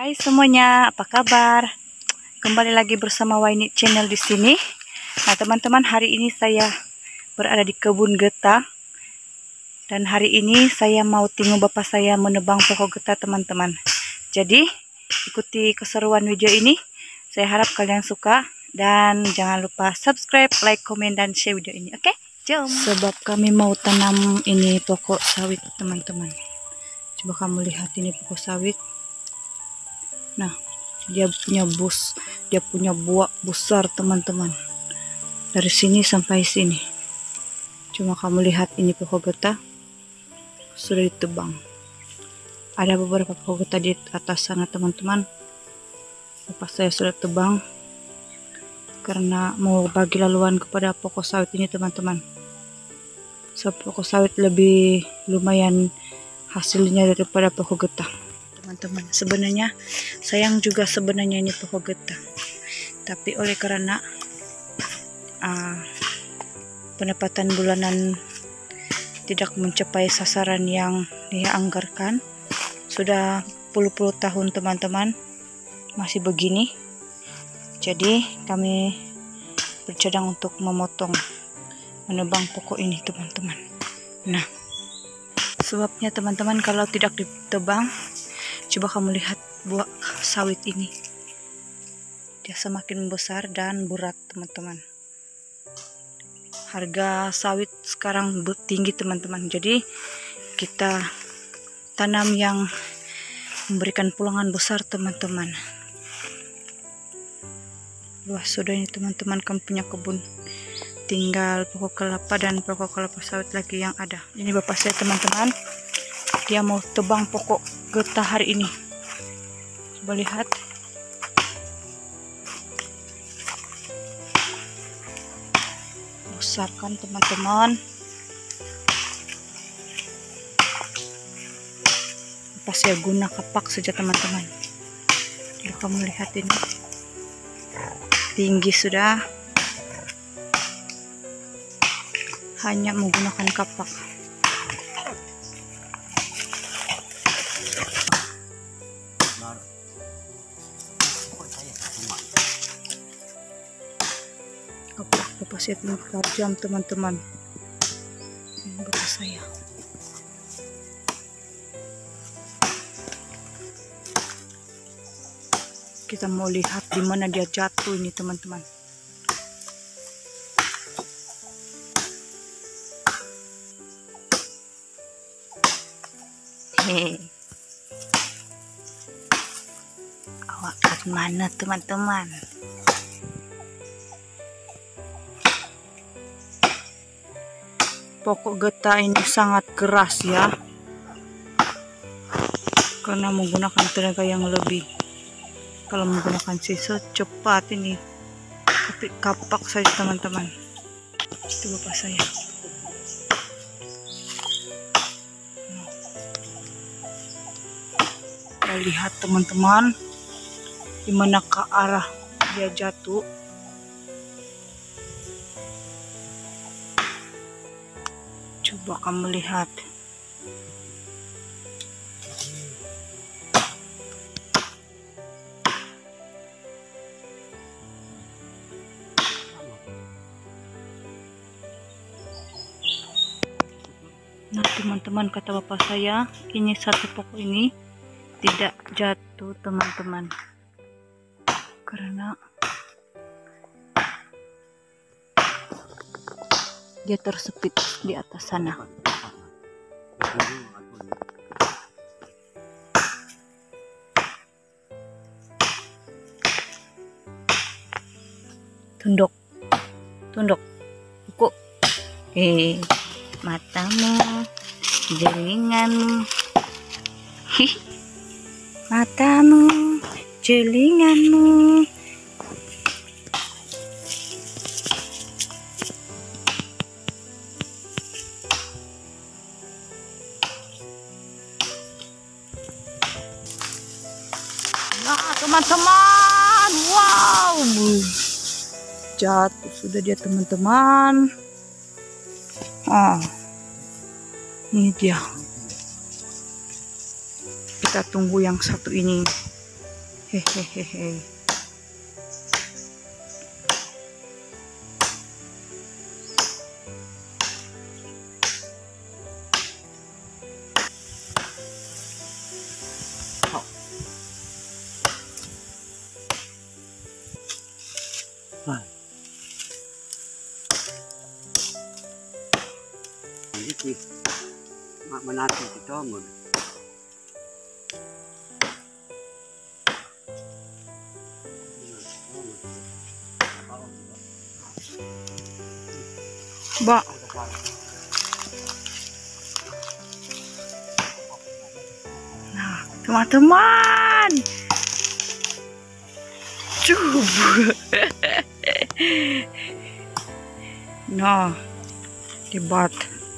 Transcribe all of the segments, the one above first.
Hai semuanya, apa kabar? Kembali lagi bersama Waini Channel di sini. Nah, teman-teman, hari ini saya berada di kebun getah. Dan hari ini saya mau tengok bapak saya menebang pokok getah, teman-teman. Jadi, ikuti keseruan video ini. Saya harap kalian suka. Dan jangan lupa subscribe, like, komen, dan share video ini. Oke? Jom! Sebab kami mau tanam ini pokok sawit, teman-teman. Coba kamu lihat ini pokok sawit. Nah, dia punya buah besar, teman-teman. Dari sini sampai sini. Cuma kamu lihat ini pokok getah sudah ditebang. Ada beberapa pokok getah di atas sana, teman-teman. Bapak saya sudah tebang karena mau bagi laluan kepada pokok sawit ini, teman-teman. So, pokok sawit lebih lumayan hasilnya daripada pokok getah, teman-teman. Sebenarnya sayang juga sebenarnya ini pokok getah, tapi oleh karena pendapatan bulanan tidak mencapai sasaran yang dia anggarkan, sudah puluh-puluh tahun, teman-teman, masih begini. Jadi kami bercadang untuk menebang pokok ini, teman-teman. Nah, sebabnya, teman-teman, kalau tidak ditebang, coba kamu lihat buah sawit ini, dia semakin besar dan berat, teman-teman. Harga sawit sekarang tinggi, teman-teman. Jadi kita tanam yang memberikan pulangan besar, teman-teman. Luas sudah ini, teman-teman, kamu punya kebun. Tinggal pokok kelapa dan pokok kelapa sawit lagi yang ada. Ini bapak saya, teman-teman. Dia mau tebang pokok getah hari ini. Coba lihat. Besar kan, teman-teman. Bapak saya guna kapak saja, teman-teman. Kalau kamu lihat ini, tinggi sudah. Hanya menggunakan kapak. Kapak bapak saya tajam, teman-teman. Ini bapak saya. Kita mau lihat di mana dia jatuh ini, teman-teman. Awak dari mana, teman-teman? Pokok getah ini sangat keras ya, karena menggunakan tenaga yang lebih. Kalau menggunakan sisa cepat ini, tapi kapak saja, teman-teman. Itu bapak saya. Kita lihat, teman-teman, di mana ke arah dia jatuh. Coba kamu lihat. Nah, teman-teman, kata bapak saya, ini satu pokok ini tidak jatuh, teman-teman, karena dia tersepit di atas sana. Tunduk, buku. Matamu, jelinganmu, matamu, jelinganmu. Nah, teman-teman, wow, jatuh sudah dia, teman-teman. Ini dia. Kita tunggu yang satu ini Hehehe. Ini mak menati kita mun. Ba. Nah, teman-teman. Coba. Nah, dibuat.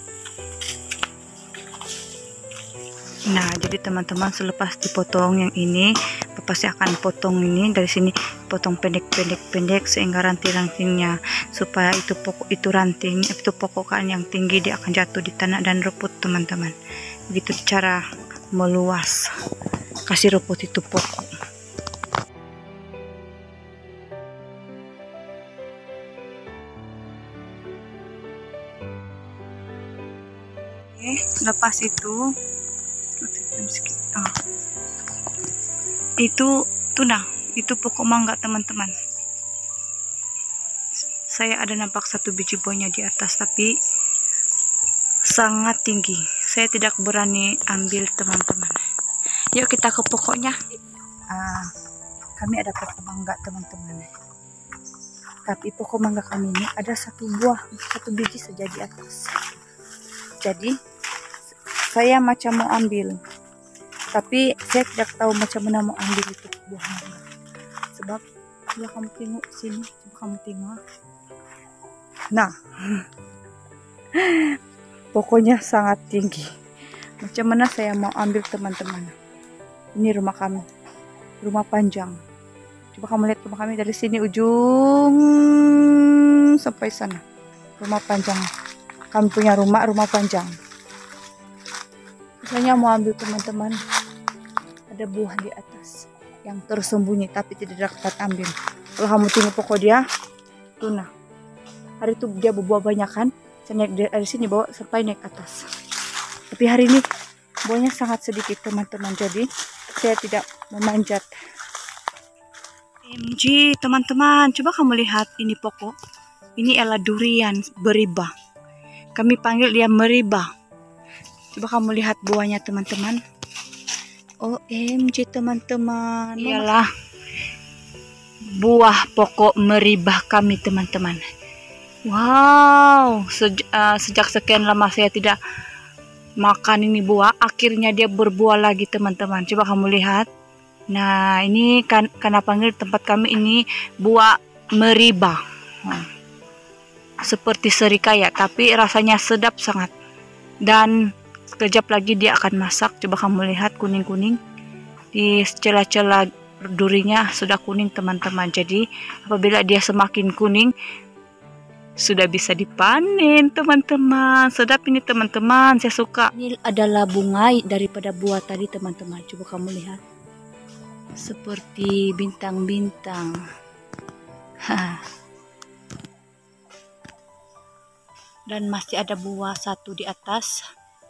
Nah, jadi teman-teman selepas dipotong yang ini, Papa saya akan potong ini dari sini, potong pendek sehingga ranting-rantingnya, supaya itu pokok itu ranting itu pokok kan yang tinggi dia akan jatuh di tanah dan rumput teman-teman. Begitu cara meluas kasih rumput itu pokok. Oke, lepas itu tuna itu pokok mangga teman-teman. Saya ada nampak satu biji buahnya di atas, tapi sangat tinggi, saya tidak berani ambil teman-teman. Yuk kita ke pokoknya. Kami ada pokok mangga teman-teman, tapi pokok mangga kami ini ada satu biji saja di atas. Jadi saya macam mau ambil, tapi saya tidak tahu macam mana mau ambil itu buah mangga. Sebab coba kamu tengok sini, coba kamu tengok. Nah, pokoknya sangat tinggi. Macam mana saya mau ambil teman-teman? Ini rumah kami, rumah panjang. Coba kamu lihat rumah kami dari sini ujung sampai sana. Rumah panjang. Kami punya rumah panjang. Saya mau ambil teman-teman, ada buah di atas yang tersembunyi tapi tidak dapat ambil. Kalau kamu tengok pokok dia, tuna. Hari itu dia berbuah banyak kan, saya naik dari sini bawa sampai naik atas. Tapi hari ini buahnya sangat sedikit teman-teman, jadi saya tidak memanjat. MG teman-teman, coba kamu lihat ini pokok. Ini adalah durian beribah. Kami panggil dia meribah. Coba kamu lihat buahnya teman-teman. OMG teman-teman, ialah buah pokok meribah kami teman-teman. Wow, sejak sekian lama saya tidak makan ini buah, akhirnya dia berbuah lagi teman-teman. Coba kamu lihat. Nah, ini kan karena panggil tempat kami ini buah meribah. Seperti serikaya, tapi rasanya sedap sangat. Dan sekejap lagi dia akan masak. Coba kamu lihat kuning-kuning di celah-celah durinya sudah kuning teman-teman. Jadi apabila dia semakin kuning sudah bisa dipanen teman-teman. Sedap ini teman-teman, saya suka. Ini adalah bunga daripada buah tadi teman-teman. Coba kamu lihat, seperti bintang-bintang. Dan masih ada buah satu di atas.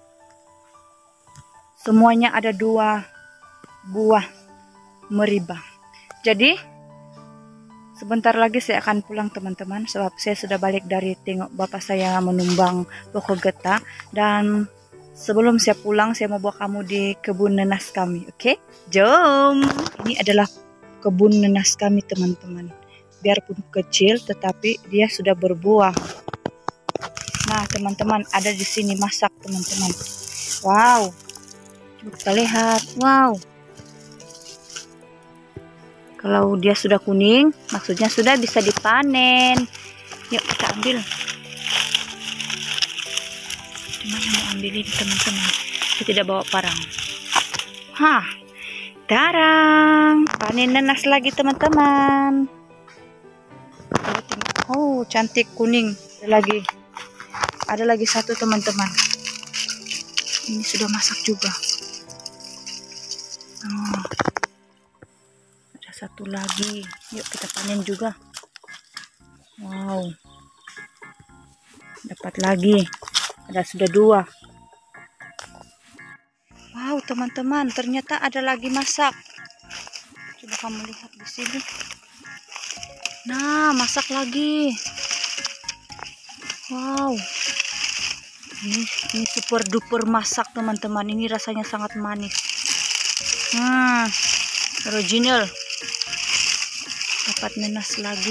Semuanya ada 2 buah meribah. Jadi sebentar lagi saya akan pulang teman-teman, sebab saya sudah balik dari tengok bapak saya menumbang pokok getah. Dan sebelum saya pulang, saya mau bawa kamu di kebun nanas kami. Oke? Jom. Ini adalah kebun nanas kami teman-teman. Biarpun kecil tetapi dia sudah berbuah. Nah teman-teman, ada di sini masak teman-teman. Wow, coba kita lihat. Wow, kalau dia sudah kuning, maksudnya sudah bisa dipanen. Yuk kita ambil. Gimana mau ambil ini teman-teman? Saya tidak bawa parang. Tarang, panen nanas lagi teman-teman. Oh, cantik kuning. Ada lagi satu teman-teman. Ini sudah masak juga. satu lagi. Yuk kita panen juga. Wow, dapat lagi. Ada sudah 2. Wow teman-teman, ternyata ada lagi masak. Coba kamu lihat di sini. Nah, masak lagi. Wow, ini super duper masak teman-teman. Ini rasanya sangat manis. Original. Dapat nanas lagi.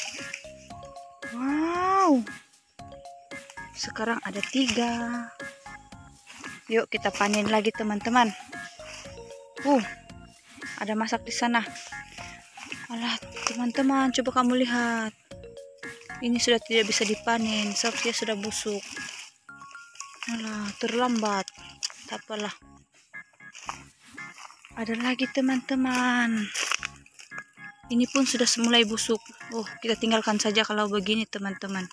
Wow, sekarang ada 3. Yuk kita panen lagi teman-teman. Ada masak di sana. Alah teman-teman, coba kamu lihat. Ini sudah tidak bisa dipanen, sebab dia sudah busuk. Alah, terlambat. Tak apalah. Ada lagi teman-teman. Ini pun sudah mulai busuk. Kita tinggalkan saja kalau begini teman-teman.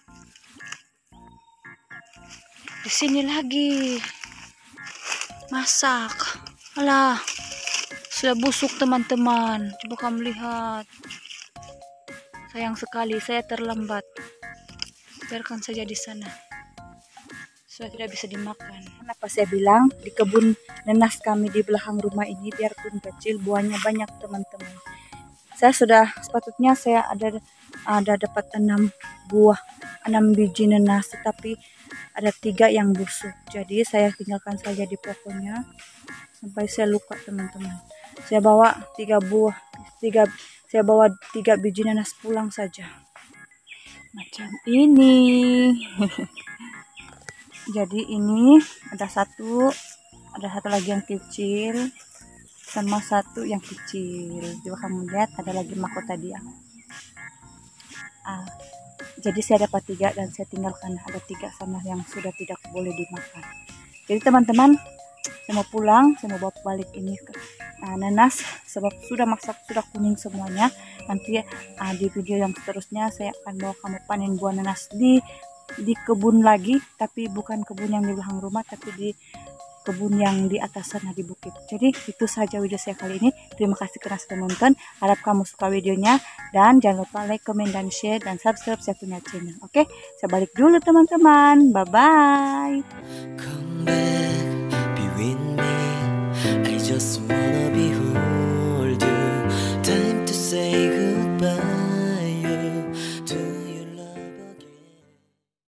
Di sini lagi. Masak. Alah, sudah busuk teman-teman. Coba kamu lihat. Sayang sekali, saya terlambat. Biarkan saja di sana. Sudah tidak bisa dimakan. Kenapa saya bilang di kebun nanas kami di belakang rumah ini, biarpun kecil, buahnya banyak teman-teman. Sepatutnya saya ada dapat 6 biji nanas, tetapi ada 3 yang busuk. Jadi saya tinggalkan saja di pokoknya sampai saya lupa teman-teman. Saya bawa 3 biji nanas pulang saja. Macam ini. Jadi ini ada satu lagi yang kecil sama satu yang kecil. Coba kamu lihat, ada lagi mahkota dia. Jadi saya dapat 3 dan saya tinggalkan ada 3 sana yang sudah tidak boleh dimakan. Jadi teman-teman, saya mau pulang, saya mau bawa balik ini ke nanas sebab sudah masak, sudah kuning semuanya. Nanti di video yang seterusnya saya akan bawa kamu panen buah nanas di kebun lagi, tapi bukan kebun yang di belakang rumah, tapi di kebun yang di atas sana di bukit. Jadi itu saja video saya kali ini. Terima kasih karena sudah nonton. Harap kamu suka videonya dan jangan lupa like, comment, dan share dan subscribe saya punya channel. Oke, saya balik dulu teman-teman. Bye bye. Come back, be with me. I just wanna be